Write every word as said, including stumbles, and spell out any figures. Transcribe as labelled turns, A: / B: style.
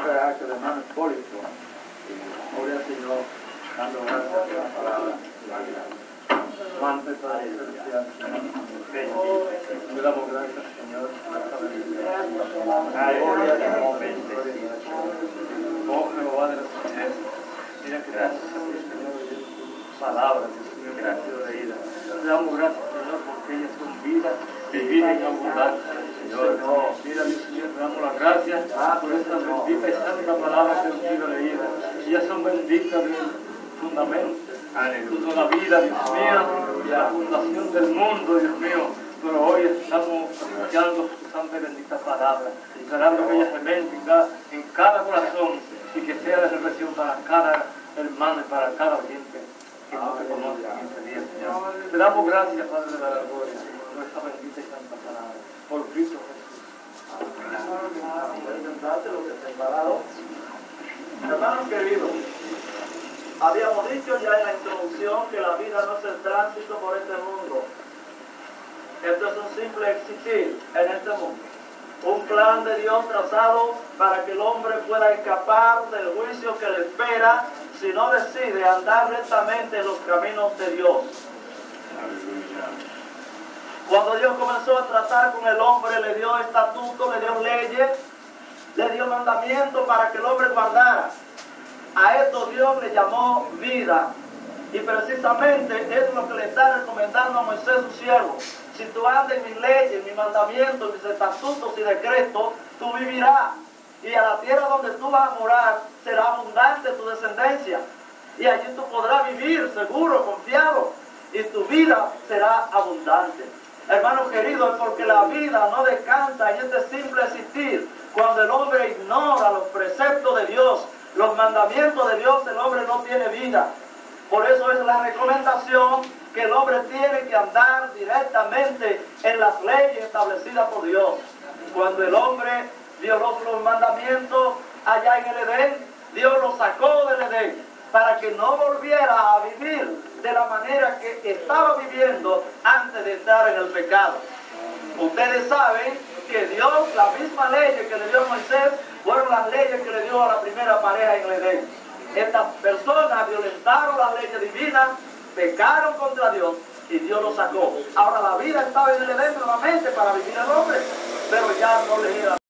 A: nombre del hermano Hipólito. Gloria al Señor, dando gracias por la palabra. Cuánto es para celestial, Señor. Le damos gracias, Señor, por esta bendición. Gloria al Señor, bendecido. Oh, Jehová de los ejércitos. Mira que gracias a ti, Señor, de tus palabras, Dios mío, que han sido leídas. Le damos gracias, Señor, porque ellas son vida y vida en abundancia, Señor. Mira, Dios mío, te damos las gracias por esta bendita y santa palabra que han sido leídas. Ellas son benditas del fundamento. Aleluya. La vida, Dios mío, y la fundación del mundo, Dios mío. Pero hoy estamos escuchando su santa y bendita palabra, esperando que ella se bendiga en cada corazón y que sea de reflexión para cada hermano y para cada oyente que no te conoce en este día, Señor. Te damos gracias, Padre de la gloria, por esta bendita y santa palabra, por Cristo Jesús.
B: Hermanos queridos, habíamos dicho ya en la introducción que la vida no es el tránsito por este mundo. Esto es un simple existir en este mundo. Un plan de Dios trazado para que el hombre pueda escapar del juicio que le espera si no decide andar rectamente en los caminos de Dios. Cuando Dios comenzó a tratar con el hombre, le dio estatutos, le dio leyes, le dio mandamientos para que el hombre guardara. A esto Dios le llamó vida. Y precisamente es lo que le está recomendando a Moisés, su siervo. Si tú andas en mis leyes, en mis mandamientos, en mis estatutos y decretos, tú vivirás. Y a la tierra donde tú vas a morar será abundante tu descendencia. Y allí tú podrás vivir seguro, confiado. Y tu vida será abundante. Hermanos queridos, es porque la vida no descansa en este simple existir. Cuando el hombre ignora los preceptos de Dios, los mandamientos de Dios, el hombre no tiene vida. Por eso es la recomendación que el hombre tiene que andar directamente en las leyes establecidas por Dios. Cuando el hombre violó los mandamientos allá en el Edén, Dios lo sacó del Edén para que no volviera a vivir de la manera que estaba viviendo antes de estar en el pecado. Ustedes saben que Dios, la misma ley que le dio a Moisés, fueron las leyes que le dio a la primera pareja en el Edén. Estas personas violentaron las leyes divinas, pecaron contra Dios y Dios los sacó. Ahora la vida estaba en el Edén nuevamente para vivir el hombre, pero ya no le era